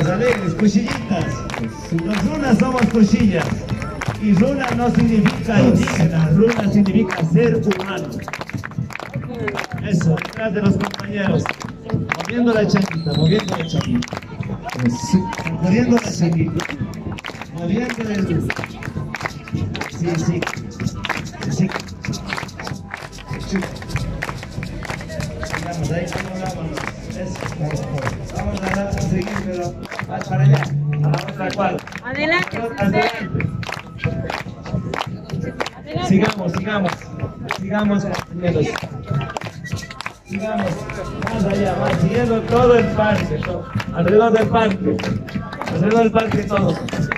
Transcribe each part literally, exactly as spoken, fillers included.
alegres, cuchillitas. Los runas somos cuchillas. Y runa no significa indígena, runa significa ser humano. Eso, detrás de los compañeros. Moviendo la chanquita, moviendo la chanquita. Moviendo la chanquita. Moviendo el... Sí, sí. Sí. Sigamos, ahí vámonos. Eso. Vamos a seguir, pero más para allá. A la otra cuadra. Adelante. Adelante. Sigamos, sigamos. Sigamos, compañeros. Sigamos más allá, más siguiendo todo el parque, todo, alrededor del parque, alrededor del parque todo.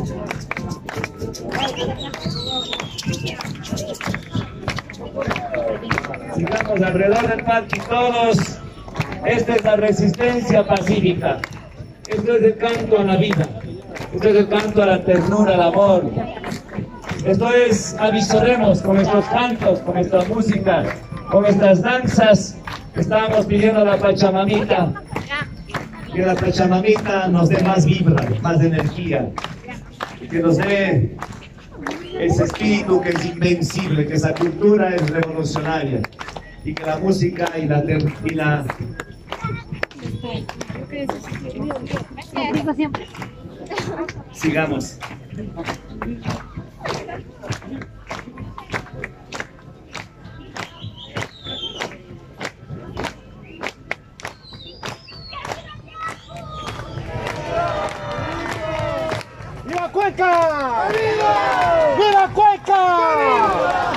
Sigamos alrededor del parque todos. Esta es la resistencia pacífica. Esto es el canto a la vida. Esto es el canto a la ternura, al amor. Esto es avisoremos con nuestros cantos, con nuestra música, con nuestras danzas. Estamos pidiendo a la Pachamamita que la Pachamamita nos dé más vibra, más energía, y que nos dé ese espíritu que es invencible, que esa cultura es revolucionaria, y que la música y la... Y la... Sigamos. ¡Viva Cuenca! ¡Viva! ¡Viva Cuenca! ¡Viva!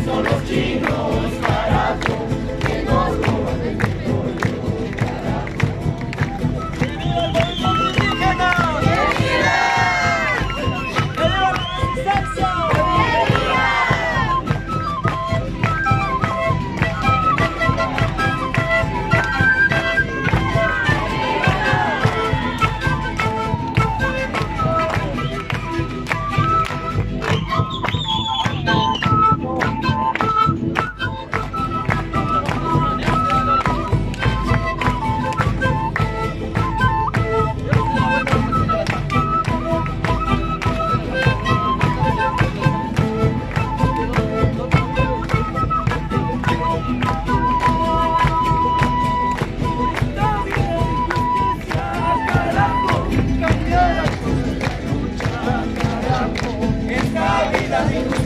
son los chinos, carajo, que nos roban el petróleo, carajo. ¡Que viva el movimiento indígena! ¡Que viva! ¡Que viva la resistencia! ¡Que viva! Esta vida de